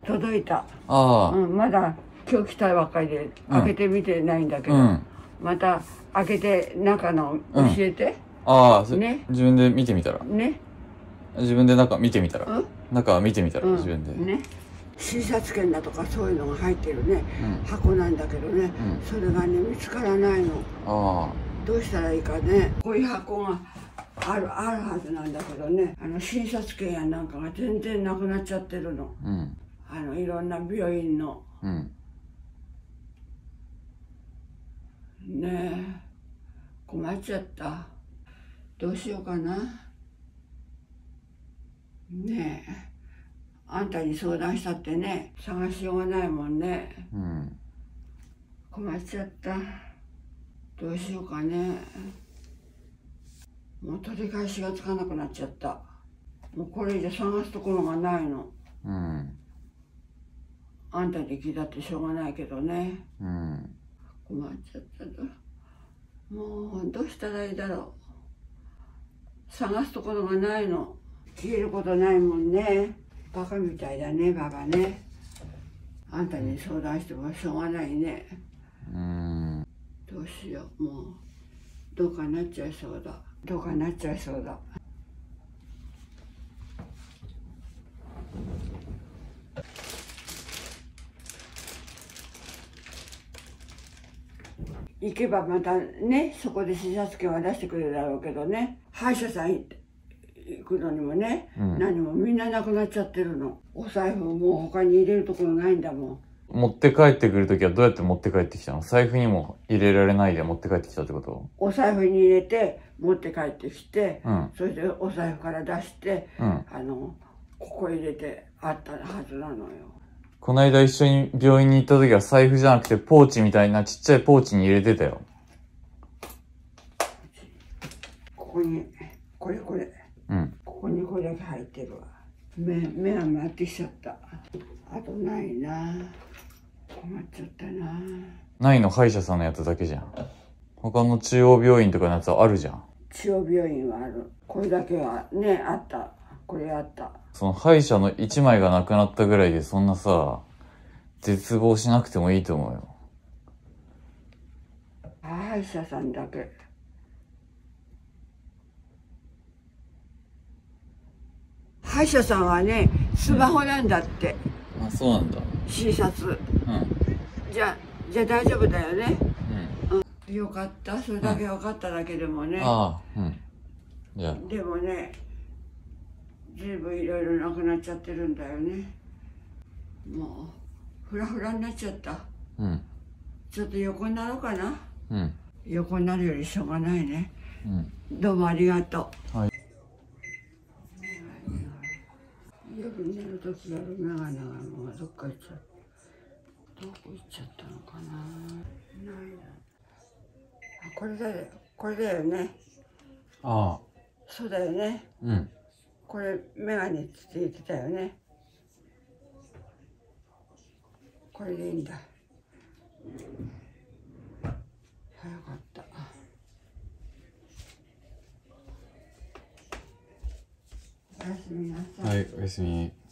届いた。 ああ、 まだ今日来たばっかりで開けてみてないんだけど、また開けて中の教えて。 ああ、 ね。 自分で見てみたら。 ね。 自分で中見てみたら。中見てみたら、自分で。 ね。診察券だとかそういうのが入ってるね、箱なんだけどね、それがね見つからないの。 ああ。 どうしたらいいかね。こういう箱があるはずなんだけどね、診察券やなんかが全然なくなっちゃってるの。いろんな病院の。ねえ、困っちゃった。どうしようかな。ねえ、あんたに相談したってね、探しようがないもんね。困っちゃった。どうしようかね。もう取り返しがつかなくなっちゃった。もうこれ以上探すところがないの。あんたに聞いたってしょうがないけどね。困っちゃったな。もうどうしたらいいだろう。探すところがないの。消えることないもんね。バカみたいだね、バカね。あんたに相談してもしょうがないね。どうしよう、もうどうかなっちゃいそうだ。どうかなっちゃいそうだ。行けばまたね、そこで診察券は出してくれるだろうけどね、歯医者さん行くのにもね、何もみんななくなっちゃってるの。お財布もう他に入れるところないんだもん。 持って帰ってくるときはどうやって持って帰ってきたの？財布にも入れられないで持って帰ってきたってこと？ お財布に入れて持って帰ってきて、それでお財布から出して、ここ入れてあったはずなのよ。 この間一緒に病院に行った時は財布じゃなくてポーチみたいなちっちゃいポーチに入れてたよ。 ここに、これ。ここにこれだけ入ってるわ。目が回ってきちゃった。あとないな。困っちゃったな。 ないの歯医者さんのやつだけじゃん。他の中央病院とかのやつはあるじゃん。 中央病院はある。これだけはね、あった。これあった。 その歯医者の1枚がなくなったぐらいでそんなさ、絶望しなくてもいいと思うよ。 歯医者さんだけ。歯医者さんはね、スマホなんだって。 あ、そうなんだ。 診察。じゃあ大丈夫だよね。よかった。それだけ分かっただけでもね。 じゃあ。 でもね、随分いろいろなくなっちゃってるんだよね。もうフラフラになっちゃった。ちょっと横になろうかな。横になるよりしょうがないね。どうもありがとう。夜寝るときやるメガネがもうどっか行っちゃった。どこ行っちゃったのかな。ないな。これだよ。これだよね。そうだよね。これメガネって言ってたよね。これでいいんだ。よかった。おやすみなさい。 はい、おやすみ。